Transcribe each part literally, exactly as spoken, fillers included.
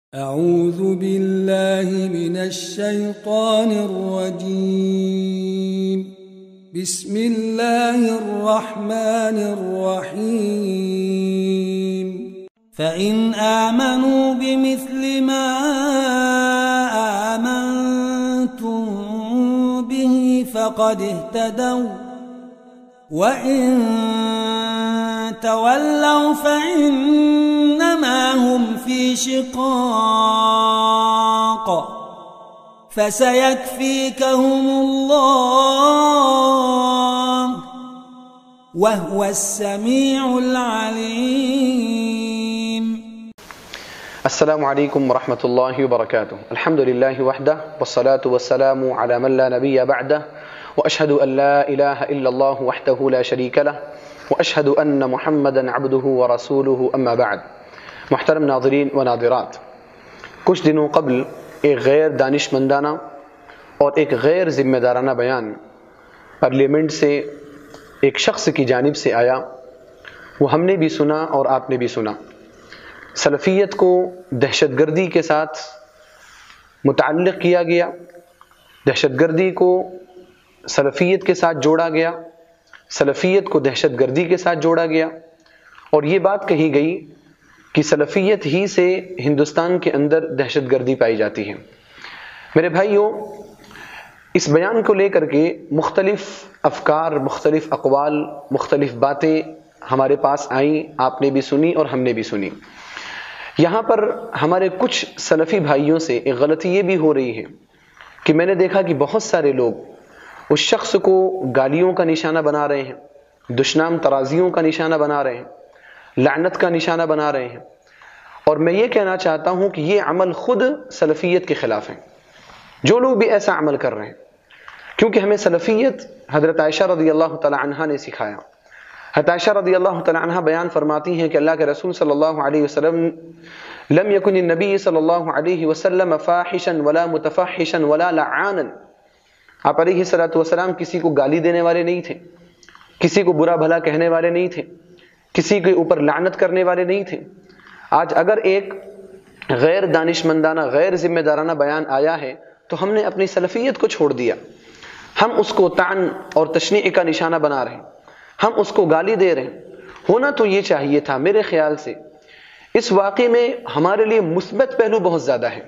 اعوذ باللہ من الشیطان الرجیم بسم اللہ الرحمن الرحیم فَإِنْ آمَنُوا بِمِثْلِ مَا آمَنْتُمْ بِهِ فَقَدِ اهْتَدَوْا وَإِنْ تَوَلَّوْا فَإِنَّمَا هُمْ فِي شِقَاقٍ فَسَيَكْفِيكَهُمُ اللَّهُ وَهُوَ السَّمِيعُ الْعَلِيمُ. السلام علیکم ورحمۃ اللہ وبرکاتہ. الحمد للہ وحدہ والصلاة والسلام علی من لا نبی بعدہ واشہد ان لا الہ الا اللہ وحدہ لا شریک لہ واشہد ان محمدا عبدہ ورسولہ اما بعد. محترم ناظرین و ناظرات، کچھ دنوں قبل ایک غیر دانشمندانہ اور ایک غیر ذمہ دارانہ بیان پارلیمنٹ سے ایک شخص کی جانب سے آیا. وہ ہم نے بھی سنا اور آپ نے بھی سنا. سلفیت کو دہشت گردی کے ساتھ متعلق کیا گیا، دہشت گردی کو سلفیت کے ساتھ جوڑا گیا، سلفیت کو دہشت گردی کے ساتھ جوڑا گیا، اور یہ بات کہی گئی کہ سلفیت ہی سے ہندوستان کے اندر دہشت گردی پائی جاتی ہے. میرے بھائیوں، اس بیان کو لے کر کے مختلف افکار، مختلف اقوال، مختلف باتیں ہمارے پاس آئیں، آپ نے بھی سنی اور ہم نے بھی سنی. یہاں پر ہمارے کچھ سلفی بھائیوں سے ایک غلطی یہ بھی ہو رہی ہے کہ میں نے دیکھا کہ بہت سارے لوگ اس شخص کو گالیوں کا نشانہ بنا رہے ہیں، دشنام ترازیوں کا نشانہ بنا رہے ہیں، لعنت کا نشانہ بنا رہے ہیں. اور میں یہ کہنا چاہتا ہوں کہ یہ عمل خود سلفیت کے خلاف ہے، جو لوگ بھی ایسا عمل کر رہے ہیں، کیونکہ ہمیں سلفیت حضرت عائشہ رضی اللہ تعالی عنہا نے سکھایا. حضرت عائشہ رضی اللہ تعالی عنہا بیان فرماتی ہیں کہ اللہ کے رسول صلی اللہ علیہ وسلم لم یکن النبی صلی اللہ علیہ وسلم فاحشا ولا متفحشا ولا لعانا. آپ علیہ الصلوۃ والسلام کسی کو گالی دینے والے نہیں تھے، کسی کو برا بھلا کہنے والے نہیں تھے، کسی کے اوپر لعنت کرنے والے نہیں تھے. آج اگر ایک غیر دانشمندانہ، غیر ذمہ دارانہ بیان آیا ہے تو ہم نے اپنی سلفیت کو چھوڑ دیا، ہم اس کو طعن اور تشنیع کا نشانہ بنا رہے ہیں، ہم اس کو گالی دے رہے ہیں. ہونا تو یہ چاہیے تھا میرے خیال سے اس واقعے میں ہمارے لیے مثبت پہلو بہت زیادہ ہے.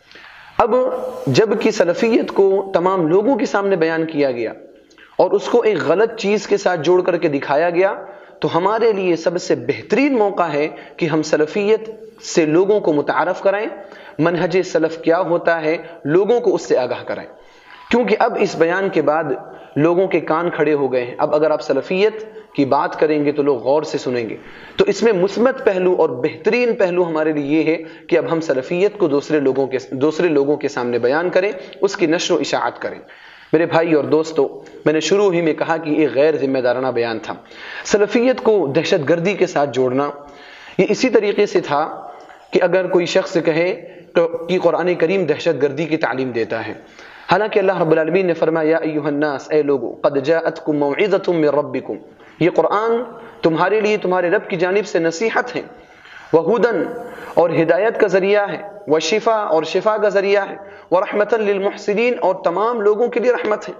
اب جب کہ سلفیت کو تمام لوگوں کے سامنے بیان کیا گیا اور اس کو ایک غلط چیز کے ساتھ جوڑ کر کے دکھایا گیا، تو ہمارے لیے سب سے بہترین موقع ہے کہ ہم سلفیت سے لوگوں کو متعارف کرائیں، منہج سلف کیا ہوتا ہے لوگوں کو اس سے آگاہ کرائیں. کیونکہ اب اس بیان کے بعد لوگوں کے کان کھڑے ہو گئے ہیں. اب اگر آپ سلفیت کی بات کریں گے تو لوگ غور سے سنیں گے. تو اس میں مثبت پہلو اور بہترین پہلو ہمارے لیے یہ ہے کہ اب ہم سلفیت کو دوسرے لوگوں کے دوسرے لوگوں کے سامنے بیان کریں، اس کی نشر و اشاعت کریں. میرے بھائی اور دوستو، میں نے شروع ہی میں کہا کہ یہ غیر ذمہ دارانہ بیان تھا. سلفیت کو دہشت گردی کے ساتھ جوڑنا یہ اسی طریقے سے تھا کہ اگر کوئی شخص کہے تو کہ قرآن کریم دہشت گردی کی تعلیم دیتا ہے، حالانکہ اللہ رب العالمین نے فرمایا یا ایھا الناس، اے لوگو، قد جاءتکم موعظۃ من ربکم، یہ قرآن تمہارے لیے تمہارے رب کی جانب سے نصیحت ہے، وہدن، اور ہدایت کا ذریعہ ہے، وشفا، اور شفا کا ذریعہ ہے، ورحمۃ للمحسنین، اور تمام لوگوں کے لیے رحمت ہے.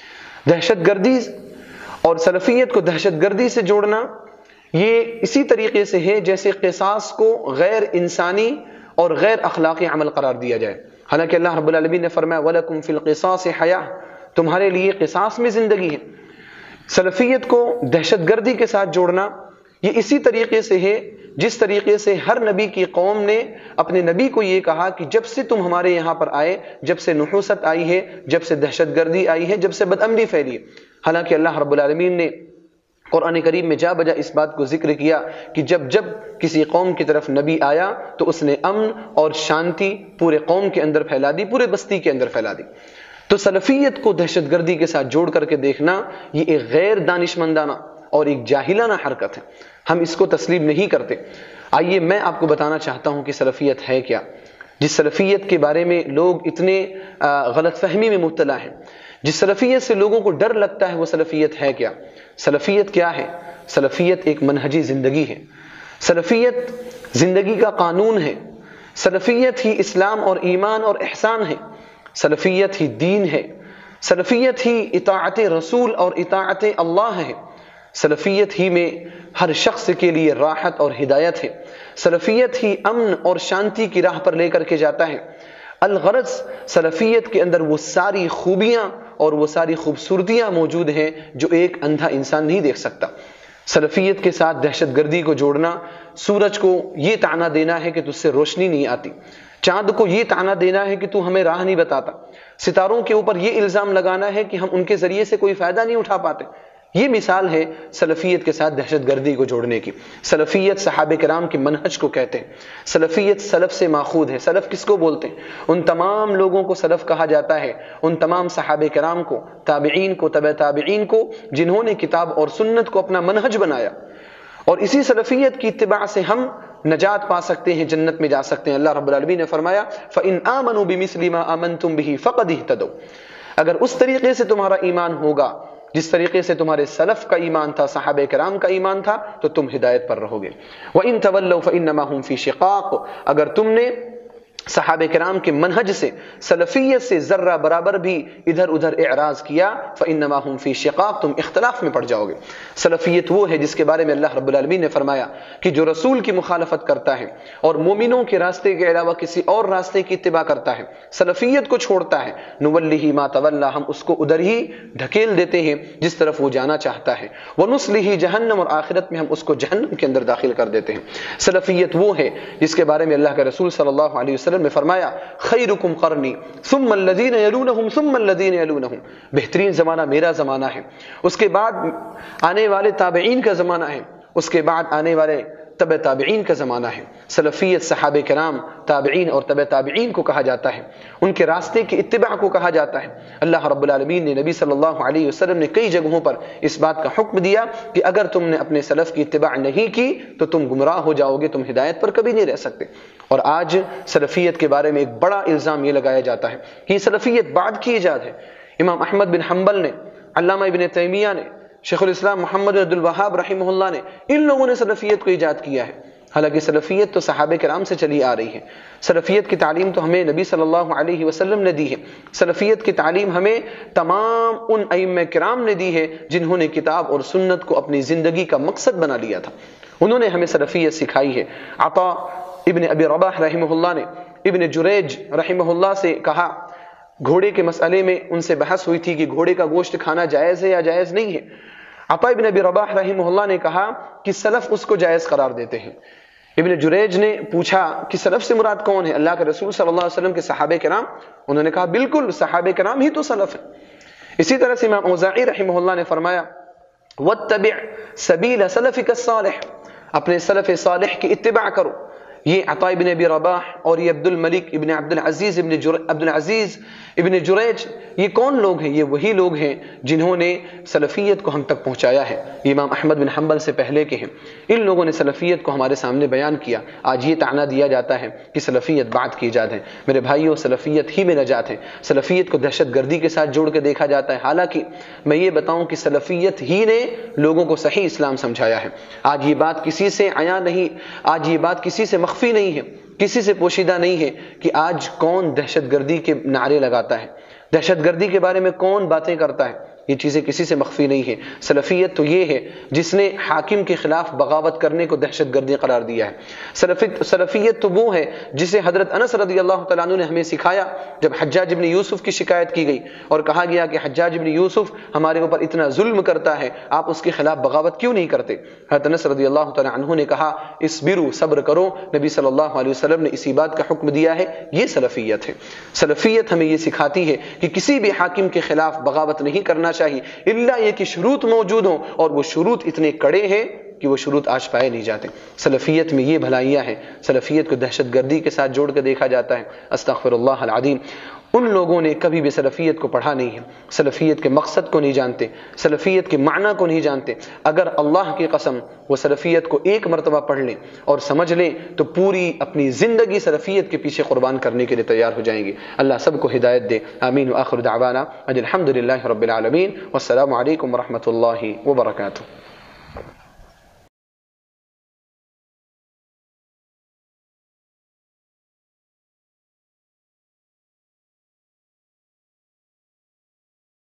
دہشت گردی اور سلفیت کو دہشت گردی سے جوڑنا یہ اسی طریقے سے ہے جیسے قصاص کو غیر انسانی اور غیر اخلاقی عمل قرار دیا جائے. حالانکہ اللہ رب العالمین نے فرمایا وَلَكُمْ فِي الْقِصَاصِ حَيَاةٌ، تمہارے لیے قصاص میں زندگی ہے. سلفیت کو دہشت گردی کے ساتھ جوڑنا یہ اسی طریقے سے ہے جس طریقے سے ہر نبی کی قوم نے اپنے نبی کو یہ کہا کہ جب سے تم ہمارے یہاں پر آئے، جب سے نحوست آئی ہے، جب سے دہشت گردی آئی ہے، جب سے بدامنی پھیلی ہے. حالانکہ اللہ رب العالمین نے قرآن کریم میں جا بجا اس بات کو ذکر کیا کہ جب جب کسی قوم کی طرف نبی آیا تو اس نے امن اور شانتی پورے قوم کے اندر پھیلا دی، پورے بستی کے اندر پھیلا دی. تو سلفیت کو دہشت گردی کے ساتھ جوڑ کر کے دیکھنا یہ ایک غیر دانشمندانہ اور ایک جاہلانہ حرکت ہے، ہم اس کو تسلیم نہیں کرتے. آئیے میں آپ کو بتانا چاہتا ہوں کہ سلفیت ہے کیا. جس سلفیت کے بارے میں لوگ اتنے غلط فہمی میں مبتلا ہیں، جس سلفیت سے لوگوں کو ڈر لگتا ہے، وہ سلفیت ہے کیا؟ سلفیت کیا ہے؟ سلفیت ایک منہجی زندگی ہے، سلفیت زندگی کا قانون ہے، سلفیت ہی اسلام اور ایمان اور احسان ہے، سلفیت ہی دین ہے، سلفیت ہی اطاعت رسول اور اطاعت اللہ ہے، سلفیت ہی میں ہر شخص کے لیے راحت اور ہدایت ہے، سلفیت ہی امن اور شانتی کی راہ پر لے کر کے جاتا ہے۔ الغرض سلفیت کے اندر وہ ساری خوبیاں اور وہ ساری خوبصورتیاں موجود ہیں جو ایک اندھا انسان نہیں دیکھ سکتا۔ سلفیت کے ساتھ دہشت گردی کو جوڑنا، سورج کو یہ طعنہ دینا ہے کہ تجھ سے روشنی نہیں آتی، چاند کو یہ طعنہ دینا ہے کہ تو ہمیں راہ نہیں بتاتا، ستاروں کے اوپر یہ الزام لگانا ہے کہ ہم ان کے ذریعے سے کوئی فائدہ نہیں اٹھا پاتے۔ یہ مثال ہے سلفیت کے ساتھ دہشت گردی کو جوڑنے کی۔ سلفیت صحابہ کرام کے منہج کو کہتے ہیں، سلفیت سلف سے ماخوذ ہے۔ سلف کس کو بولتے ہیں؟ ان تمام لوگوں کو سلف کہا جاتا ہے، ان تمام صحابہ کرام کو، تابعین کو، تبع تابعین کو، جنہوں نے کتاب اور سنت کو اپنا منہج بنایا، اور اسی سلفیت کی اتباع سے ہم نجات پا سکتے ہیں، جنت میں جا سکتے ہیں۔ اللہ رب العالمین نے فرمایا فَإِنْ آمَنُوا بِمِثْلِ مَا آمَنْتُمْ بِهِ فَقَدِ اهْتَدَوْا، اگر اس طریقے سے تمہارا ایمان ہوگا جس طریقے سے تمہارے سلف کا ایمان تھا، صحابہ کرام کا ایمان تھا، تو تم ہدایت پر رہو گے۔ وَإِنْ تَوَلَّوْا فَإِنَّمَا هُمْ فِي شِقَاقٍ، اگر تم نے صحابہ کرام کے منہج سے، سلفیت سے ذرہ برابر بھی ادھر ادھر اعراض کیا، فَإِنَّمَا هُمْ فِي شِقَاقٍ، تم اختلاف میں پڑ جاؤ گے۔ سلفیت وہ ہے جس کے بارے میں اللہ رب العالمین نے فرمایا کہ جو رسول کی مخالفت کرتا ہے اور مومنوں کے راستے کے علاوہ کسی اور راستے کی اتباع کرتا ہے، سلفیت کو چھوڑتا ہے، نُوَلِّهِ مَا تَوَلَّى، ہم اس کو ادھر ہی ڈھکیل دیتے ہیں جس طرف وہ جانا چاہتا ہے، وَنُصْلِهِ جہنم، اور آخرت میں ہم اس کو جہنم کے اندر داخل کر دیتے ہیں۔ سلفیت وہ ہے جس کے بارے میں اللہ کے رسول صلی اللہ علیہ وسلم نے فرمایا خیرکم قرنی ثم الذین یلونہم ثم الذین یلونہم، بہترین زمانہ میرا زمانہ ہے، اس کے بعد آنے والے تابعین کا زمانہ ہے، اس کے بعد آنے والے تبع تابعین کا زمانہ ہے۔ سلفیت صحابہ کرام، تابعین اور تبع تابعین کو کہا جاتا ہے، ان کے راستے کی اتباع کو کہا جاتا ہے۔ اللہ رب العالمین نے نبی صلی اللہ علیہ وسلم نے کئی جگہوں پر اس بات کا حکم دیا کہ اگر تم نے اپنے سلف کی اتباع نہیں کی تو تم گمراہ ہو جاؤ گے، تم ہدایت پر کبھی نہیں رہ سکتے۔ اور آج سلفیت کے بارے میں ایک بڑا الزام یہ لگایا جاتا ہے کہ یہ سلفیت بعد کی ایجاد ہے۔ امام احمد بن حنبل نے، علامہ ابن تیمیہ نے، شیخ الاسلام محمد عبد الوہاب رحمہ اللہ نے، ان لوگوں نے سلفیت کو ایجاد کیا ہے، حالانکہ سلفیت تو صحابہ کرام سے چلی آ رہی ہے۔ سلفیت کی تعلیم تو ہمیں نبی صلی اللہ علیہ وسلم نے دی ہے، سلفیت کی تعلیم ہمیں تمام ان ائمہ کرام نے دی ہے جنہوں نے کتاب اور سنت کو اپنی زندگی کا مقصد بنا لیا تھا، انہوں نے ہمیں سلفیت سکھائی ہے۔ عطا ابن ابی رباح رحمہ اللہ نے ابن جریج رحمہ اللہ سے کہا، گھوڑے کے مسئلے میں ان سے بحث ہوئی تھی کہ گھوڑے کا گوشت کھانا جائز ہے یا جائز نہیں ہے۔ عطا ابن ابی رباح رحمہ اللہ نے کہا کہ سلف اس کو جائز قرار دیتے ہیں۔ ابن جریج نے پوچھا کہ سلف سے مراد کون ہے؟ اللہ کے رسول صلی اللہ علیہ وسلم کے صحابہ کرام؟ انہوں نے کہا بالکل، صحابہ کرام ہی تو سلف ہیں۔ اسی طرح سے امام اوزاعی رحمہ اللہ نے فرمایا وَاتَّبِعْ سَبِيلَ سَلَفِكَ الصَّالِحِ، اپنے سلف صالح کی اتباع کرو۔ یہ عطا ابن ابی رباح اور یہ عبد الملک ابن عبد العزیز ابن جر... عبد العزیز ابن جریج، یہ کون لوگ ہیں؟ یہ وہی لوگ ہیں جنہوں نے سلفیت کو ہم تک پہنچایا ہے، یہ امام احمد بن حنبل سے پہلے کے ہیں۔ ان لوگوں نے سلفیت کو ہمارے سامنے بیان کیا۔ آج یہ طعنہ دیا جاتا ہے کہ سلفیت بعد کی ایجاد ہے۔ میرے بھائیوں، سلفیت ہی میں نجات ہے۔ سلفیت کو دہشت گردی کے ساتھ جوڑ کے دیکھا جاتا ہے، حالانکہ میں یہ بتاؤں کہ سلفیت ہی نے لوگوں کو صحیح اسلام سمجھایا ہے۔ آج یہ بات کسی سے عیاں نہیں، آج یہ بات کسی سے مخفی نہیں ہے، کسی سے پوشیدہ نہیں ہے کہ آج کون دہشت گردی کے نعرے لگاتا ہے، دہشت گردی کے بارے میں کون باتیں کرتا ہے، یہ چیزیں کسی سے مخفی نہیں ہے۔ سلفیت تو یہ ہے جس نے حاکم کے خلاف بغاوت کرنے کو دہشت گردی قرار دیا ہے۔ سلفیت سلفیت تو وہ ہے جسے حضرت انس رضی اللہ تعالیٰ عنہ نے ہمیں سکھایا جب حجاج ابن یوسف کی شکایت کی گئی اور کہا گیا کہ حجاج ابن یوسف ہمارے اوپر اتنا ظلم کرتا ہے، آپ اس کے خلاف بغاوت کیوں نہیں کرتے؟ حضرت انس رضی اللہ تعالیٰ عنہ نے کہا اصبروا، صبر کرو، نبی صلی اللہ علیہ وسلم نے اسی بات کا حکم دیا ہے۔ یہ سلفیت ہے۔ سلفیت ہمیں یہ سکھاتی ہے کہ کسی بھی حاکم کے خلاف بغاوت نہیں کرنا چاہیے الا یہ کہ شروط موجود ہوں، اور وہ شروط اتنے کڑے ہیں کہ وہ شروط آج پائے نہیں جاتے۔ سلفیت میں یہ بھلائیاں ہیں۔ سلفیت کو دہشت گردی کے ساتھ جوڑ کے دیکھا جاتا ہے۔ استغفر اللہ العظیم، ان لوگوں نے کبھی بھی سلفیت کو پڑھا نہیں ہے، سلفیت کے مقصد کو نہیں جانتے، سلفیت کے معنی کو نہیں جانتے۔ اگر اللہ کی قسم وہ سلفیت کو ایک مرتبہ پڑھ لیں اور سمجھ لیں تو پوری اپنی زندگی سلفیت کے پیچھے قربان کرنے کے لیے تیار ہو جائیں گے۔ اللہ سب کو ہدایت دے، آمین۔ وآخر دعوانا ان الحمد للہ رب العالمین، والسلام علیکم ورحمۃ اللہ وبرکاتہ۔